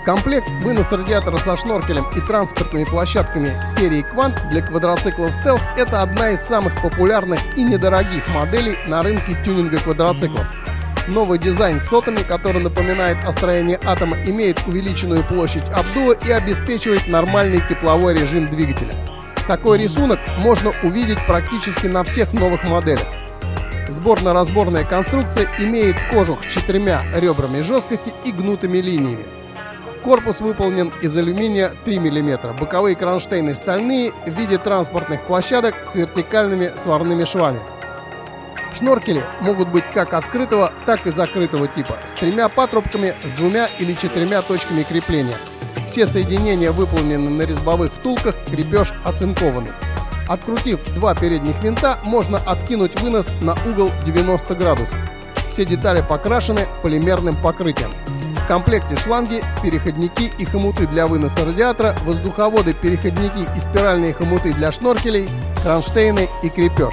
Комплект вынос радиатора со шноркелем и транспортными площадками серии Quant для квадроциклов Stealth – это одна из самых популярных и недорогих моделей на рынке тюнинга квадроциклов. Новый дизайн с сотами, который напоминает о строении атома, имеет увеличенную площадь обдува и обеспечивает нормальный тепловой режим двигателя. Такой рисунок можно увидеть практически на всех новых моделях. Сборно-разборная конструкция имеет кожух с 4 ребрами жесткости и гнутыми линиями. Корпус выполнен из алюминия 3 мм, боковые кронштейны стальные в виде транспортных площадок с вертикальными сварными швами. Шноркели могут быть как открытого, так и закрытого типа, с 3 патрубками, с 2 или 4 точками крепления. Все соединения выполнены на резьбовых втулках, крепеж оцинкованный. Открутив 2 передних винта, можно откинуть вынос на угол 90 градусов. Все детали покрашены полимерным покрытием. В комплекте шланги, переходники и хомуты для выноса радиатора, воздуховоды, переходники и спиральные хомуты для шноркелей, кронштейны и крепеж.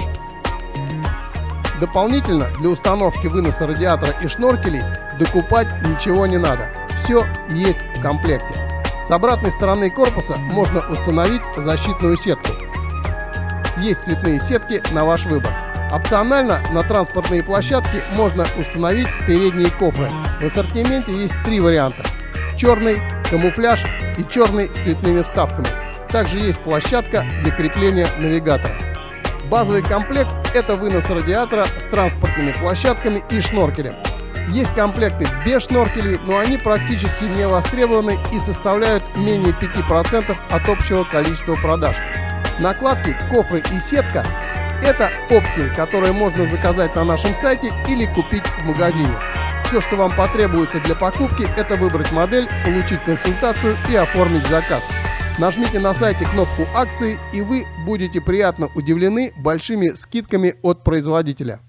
Дополнительно для установки выноса радиатора и шноркелей докупать ничего не надо. Все есть в комплекте. С обратной стороны корпуса можно установить защитную сетку. Есть цветные сетки на ваш выбор. Опционально на транспортные площадки можно установить передние кофры. В ассортименте есть 3 варианта: черный, камуфляж и черный с цветными вставками. Также есть площадка для крепления навигатора. Базовый комплект – это вынос радиатора с транспортными площадками и шноркелем. Есть комплекты без шноркелей, но они практически не востребованы и составляют менее 5% от общего количества продаж. Накладки, кофры и сетка – это опции, которые можно заказать на нашем сайте или купить в магазине. Все, что вам потребуется для покупки, это выбрать модель, получить консультацию и оформить заказ. Нажмите на сайте кнопку акции, и вы будете приятно удивлены большими скидками от производителя.